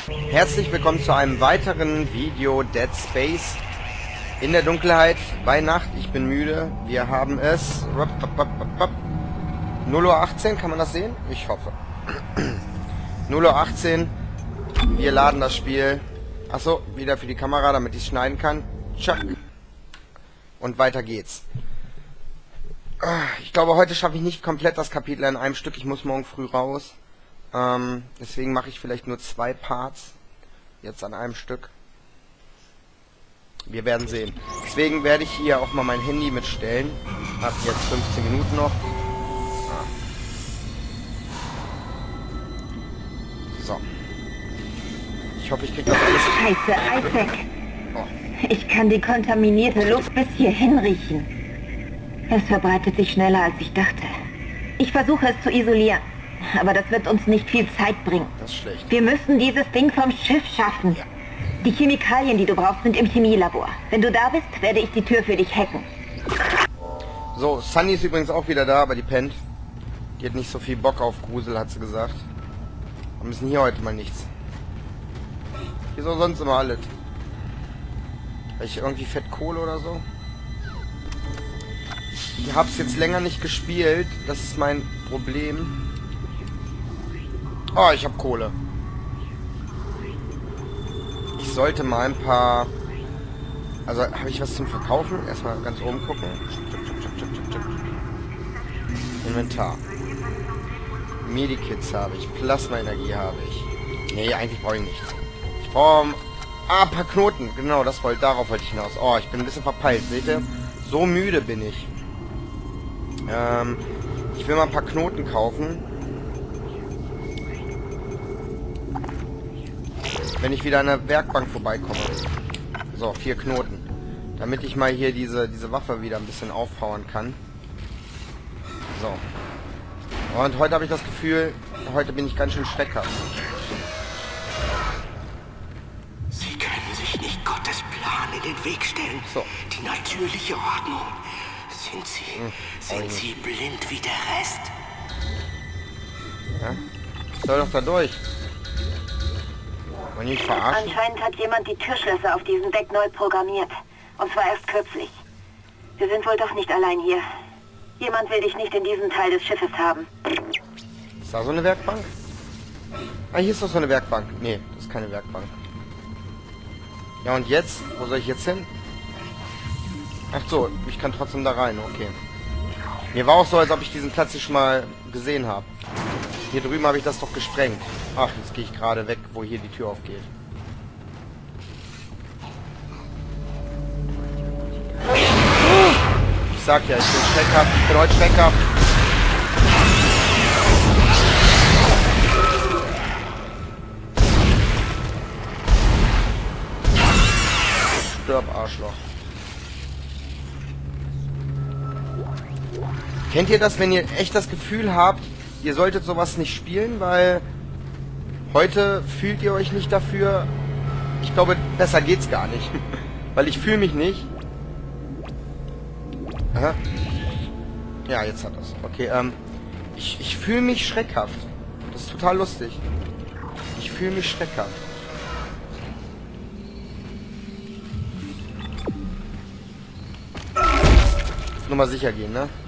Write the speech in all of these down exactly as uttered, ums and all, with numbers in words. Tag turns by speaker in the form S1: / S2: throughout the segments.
S1: Herzlich willkommen zu einem weiteren Video Dead Space in der Dunkelheit bei Nacht. Ich bin müde. Wir haben es null Uhr achtzehn, kann man das sehen? Ich hoffe. null Uhr achtzehn. Wir laden das Spiel. Achso, wieder für die Kamera, damit ich schneiden kann. Tschack. Und weiter geht's. Ich glaube, heute schaffe ich nicht komplett das Kapitel in einem Stück. Ich muss morgen früh raus. Ähm, deswegen mache ich vielleicht nur zwei Parts. Jetzt an einem Stück. Wir werden sehen. Deswegen werde ich hier auch mal mein Handy mitstellen. Hab jetzt fünfzehn Minuten noch. So. Ich hoffe, ich kriege das alles...
S2: Scheiße, Isaac. Oh. Ich kann die kontaminierte Luft bis hierhin riechen. Es verbreitet sich schneller, als ich dachte. Ich versuche es zu isolieren. Aber das wird uns nicht viel Zeit bringen.
S1: Das ist schlecht.
S2: Wir müssen dieses Ding vom Schiff schaffen. Ja. Die Chemikalien, die du brauchst, sind im Chemielabor. Wenn du da bist, werde ich die Tür für dich hacken.
S1: So, Sunny ist übrigens auch wieder da, aber die pennt. Die hat nicht so viel Bock auf Grusel, hat sie gesagt. Wir müssen hier heute mal nichts. Wieso sonst immer alles? Weil ich irgendwie Fettkohle oder so? Ich hab's jetzt länger nicht gespielt. Das ist mein Problem. Oh, ich habe Kohle. Ich sollte mal ein paar... Also, habe ich was zum Verkaufen? Erstmal ganz oben gucken. Inventar. Medikits habe ich. Plasma-Energie habe ich. Nee, eigentlich brauche ich nichts. Ich brauche... Ah, ein paar Knoten. Genau, das wollte, darauf wollte ich hinaus. Oh, ich bin ein bisschen verpeilt, seht ihr? So müde bin ich. Ähm, ich will mal ein paar Knoten kaufen. Wenn ich wieder an der Werkbank vorbeikomme. So, vier Knoten. Damit ich mal hier diese, diese Waffe wieder ein bisschen aufpowern kann. So. Und heute habe ich das Gefühl, heute bin ich ganz schön schreckhaft.
S3: Sie können sich nicht Gottes Plan in den Weg stellen.
S1: So.
S3: Die natürliche Ordnung. Sind Sie, hm, sind Sie blind wie der Rest?
S1: Ja? Soll doch da durch. Und nicht verarschen?
S2: Anscheinend hat jemand die Türschlösser auf diesem Deck neu programmiert. Und zwar erst kürzlich. Wir sind wohl doch nicht allein hier. Jemand will dich nicht in diesem Teil des Schiffes haben.
S1: Ist da so eine Werkbank? Ah, hier ist doch so eine Werkbank. Nee, das ist keine Werkbank. Ja, und jetzt? Wo soll ich jetzt hin? Ach so, ich kann trotzdem da rein. Okay. Mir war auch so, als ob ich diesen Platz hier schon mal gesehen habe. Hier drüben habe ich das doch gesprengt. Ach, jetzt gehe ich gerade weg, wo hier die Tür aufgeht. Ich sag ja, ich bin schreckhaft. Ich bin heute schreckhaft. Stirb, Arschloch. Kennt ihr das, wenn ihr echt das Gefühl habt, ihr solltet sowas nicht spielen, weil heute fühlt ihr euch nicht dafür? Ich glaube, besser geht's gar nicht. Weil ich fühle mich nicht. Aha. Ja, jetzt hat das. Okay, ähm, ich, ich fühle mich schreckhaft. Das ist total lustig. Ich fühle mich schreckhaft. Nur mal sicher gehen, ne?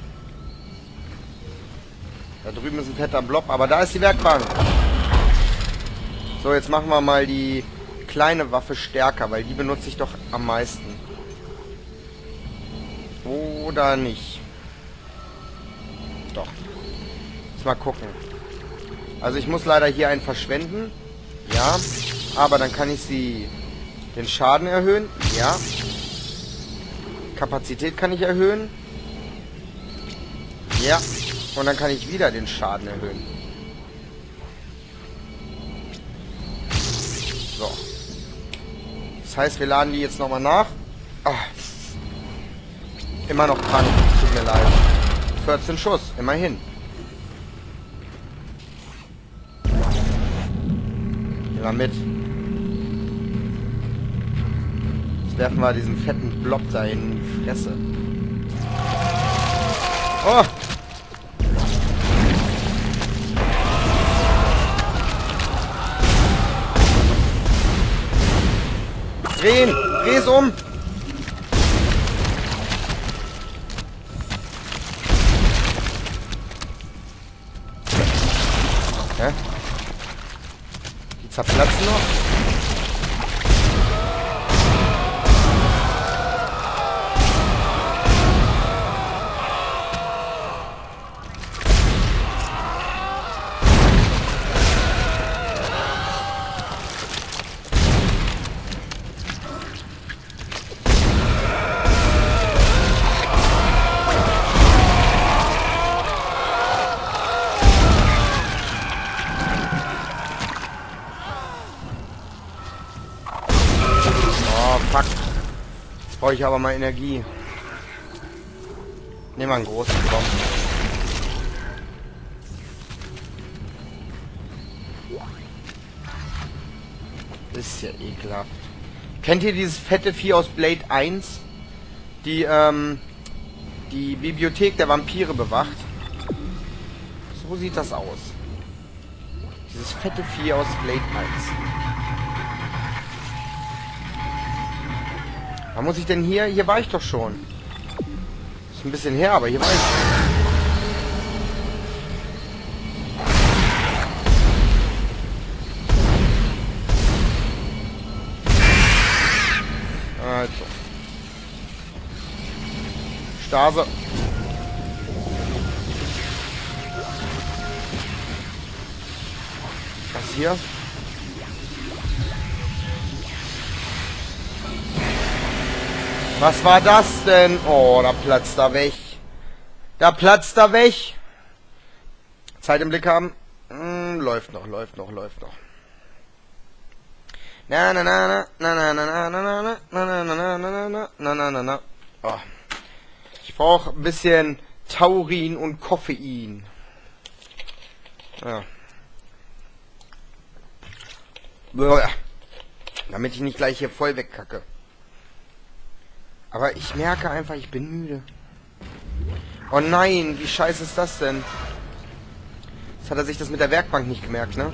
S1: Da drüben ist ein fetter Blob, aber da ist die Werkbank. So, jetzt machen wir mal die kleine Waffe stärker, weil die benutze ich doch am meisten. Oder nicht? Doch. Jetzt mal gucken. Also ich muss leider hier einen verschwenden. Ja. Aber dann kann ich sie den Schaden erhöhen. Ja. Kapazität kann ich erhöhen. Ja. Und dann kann ich wieder den Schaden erhöhen. So. Das heißt, wir laden die jetzt nochmal nach. Ach. Immer noch krank. Tut mir leid. vierzehn Schuss. Immerhin. Geh mal mit. Jetzt werfen wir diesen fetten Blob da in die Fresse. Oh! Drehen! Dreh's um! Hä? Die zerplatzen noch? Fuck. Jetzt brauche ich aber mal Energie. Nehmen wir einen großen, komm. Das ist ja ekelhaft. Kennt ihr dieses fette Vieh aus Blade eins? Die, ähm, die Bibliothek der Vampire bewacht? So sieht das aus. Dieses fette Vieh aus Blade eins. Was muss ich denn hier? Hier war ich doch schon. Ist ein bisschen her, aber hier war ich schon. Also. Stase. Was hier? Was war das denn? Oh, da platzt er weg. Da platzt er weg. Zeit im Blick haben. Hm, läuft noch, läuft noch, läuft noch. Na na na na na na na na na na na na na na na na na na. Oh. Ich brauche ein bisschen Taurin und Koffein. Ja. Damit ich nicht gleich hier voll wegkacke. Aber ich merke einfach, ich bin müde. Oh nein, wie scheiße ist das denn? Jetzt hat er sich das mit der Werkbank nicht gemerkt, ne?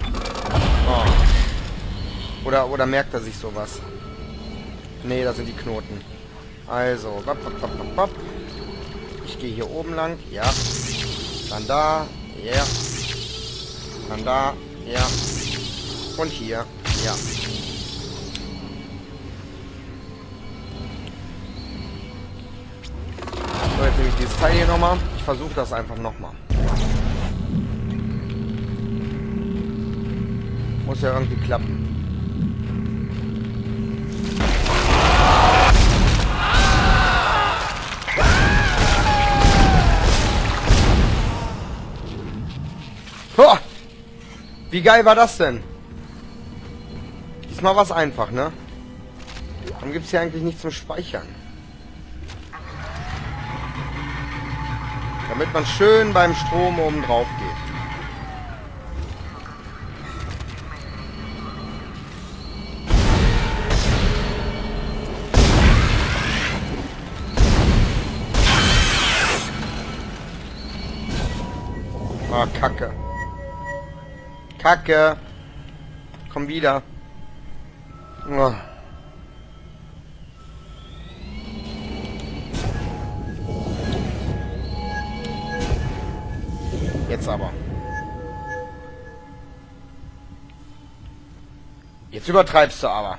S1: Oh. Oder, oder merkt er sich sowas? Nee, da sind die Knoten. Also, bap, bap, bap, bap. Ich gehe hier oben lang, ja. Dann da, ja. Dann da, ja. Und hier, ja. So, jetzt nehme ich dieses Teil hier nochmal. Ich versuche das einfach nochmal. Muss ja irgendwie klappen. Oh! Wie geil war das denn? Diesmal war es einfach, ne? Dann gibt es hier eigentlich nichts zum Speichern. Damit man schön beim Strom oben drauf geht. Ah, Kacke. Kacke. Komm wieder. Oh. Jetzt aber. Jetzt übertreibst du aber.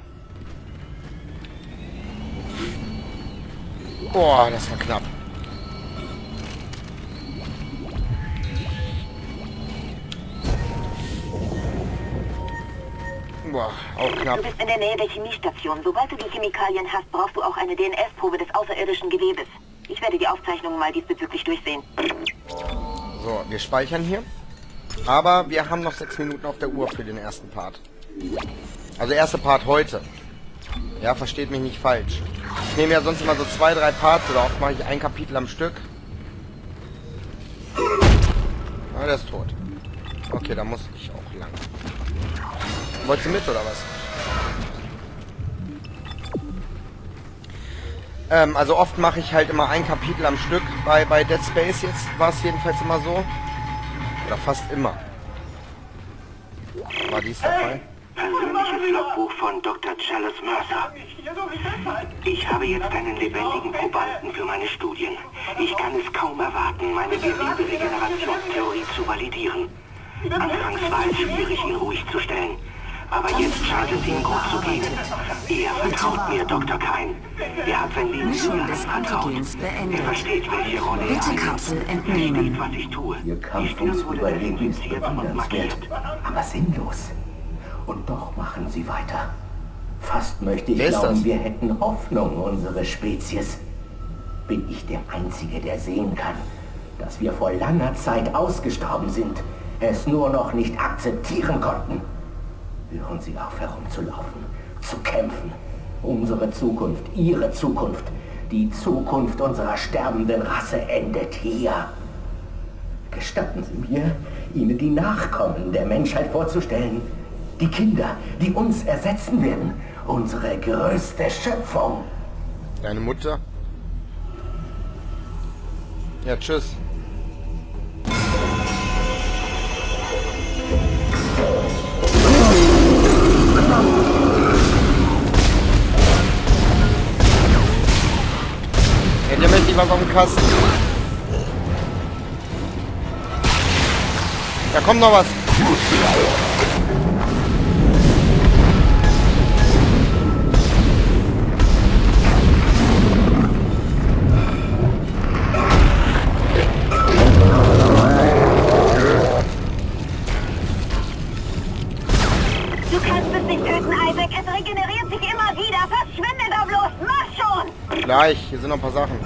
S1: Boah, das war knapp. Boah, auch knapp.
S2: Du bist in der Nähe der Chemiestation. Sobald du die Chemikalien hast, brauchst du auch eine D N S-Probe des außerirdischen Gewebes. Ich werde die Aufzeichnungen mal diesbezüglich durchsehen.
S1: So, wir speichern hier. Aber wir haben noch sechs Minuten auf der Uhr für den ersten Part. Also erste Part heute. Ja, versteht mich nicht falsch. Ich nehme ja sonst immer so zwei, drei Parts oder oft mache ich ein Kapitel am Stück. Ah, der ist tot. Okay, da muss ich auch lang. Wolltest du mit oder was? Ähm, also oft mache ich halt immer ein Kapitel am Stück. Bei, bei Dead Space jetzt war es jedenfalls immer so. Oder fast immer. War dies der Fall?
S3: Persönliches Logbuch von Doktor Chalice Mercer. Ich habe jetzt einen lebendigen Probanden für meine Studien. Ich kann es kaum erwarten, meine Gewebe-Regenerationstheorie zu validieren. Anfangs war es schwierig, ihn ruhig zu stellen. Aber jetzt scheint es ihm gut zu gehen. Er vertraut mir, Doktor Kyne. Er hat sein Leben
S4: Mission
S3: mir
S4: des
S3: anvertraut.
S4: Antigens beendet.
S3: Er versteht, welche Rolle er
S4: Bitte
S3: einnimmt.
S4: Kapsel
S3: Er
S4: entnehmen.
S3: versteht, was ich tue.
S5: Ihr Kampf
S3: Die Stirn
S5: ums
S3: wurde
S5: Überleben ist
S3: desinfiziert und markiert.
S5: bewundernswert, aber sinnlos. Und doch machen sie weiter. Fast möchte ich
S1: Wer ist
S5: glauben,
S1: das?
S5: wir hätten Hoffnung, unsere Spezies. Bin ich der Einzige, der sehen kann, dass wir vor langer Zeit ausgestorben sind, es nur noch nicht akzeptieren konnten. Hören Sie auf, herumzulaufen, zu kämpfen. Unsere Zukunft, Ihre Zukunft, die Zukunft unserer sterbenden Rasse endet hier. Gestatten Sie mir, Ihnen die Nachkommen der Menschheit vorzustellen. Die Kinder, die uns ersetzen werden. Unsere größte Schöpfung.
S1: Deine Mutter? Ja, tschüss. Hätte ja mächtig was auf dem Kasten. Da kommt noch was.
S2: Du kannst es nicht töten, Isaac. Es regeneriert sich immer wieder. Verschwinde da bloß. Mach schon!
S1: Gleich, hier sind noch ein paar Sachen.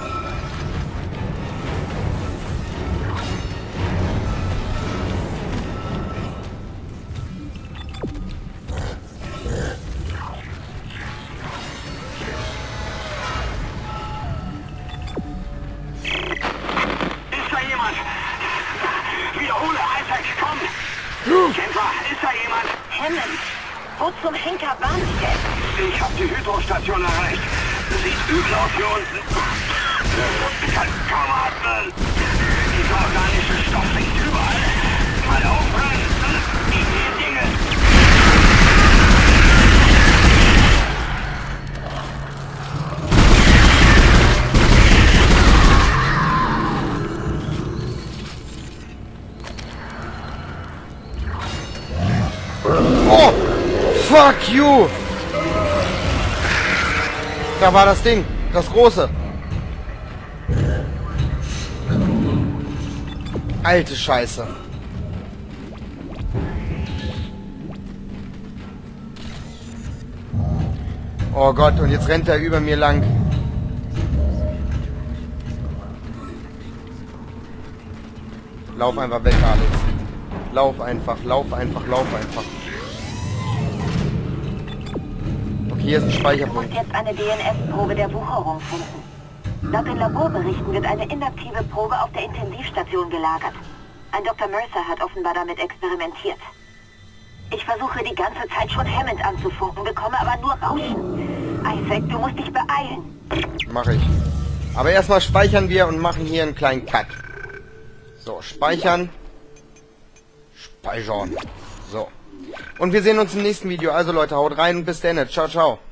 S3: Ist da jemand? Wiederhole, Isaac, komm! Kämpfer, ist da jemand?
S2: Hammond, wo zum Henker waren Sie denn?
S3: Ich habe die Hydrostation erreicht. Sieht übel aus hier unten. Ich kann kaum atmen. Dieser organische Stoff liegt überall. Mal aufhören. Die Dinge.
S1: Oh! Fuck you! Da war das Ding. Das große. Alte Scheiße. Oh Gott, und jetzt rennt er über mir lang. Lauf einfach weg, Alex. Lauf einfach, lauf einfach, lauf einfach. Okay, hier ist ein
S2: Du
S1: Speicherpunkt.
S2: musst jetzt eine D N S-Probe der Wucherung finden. Laut den Laborberichten wird eine inaktive Probe auf der Intensivstation gelagert. Ein Doktor Mercer hat offenbar damit experimentiert. Ich versuche die ganze Zeit schon Hammond anzufunken, bekomme aber nur Rauschen. Isaac, du musst dich beeilen.
S1: Mache ich. Aber erstmal speichern wir und machen hier einen kleinen Cut. So, speichern. Speichern. So. Und wir sehen uns im nächsten Video. Also Leute, haut rein und bis dann. Ciao, ciao.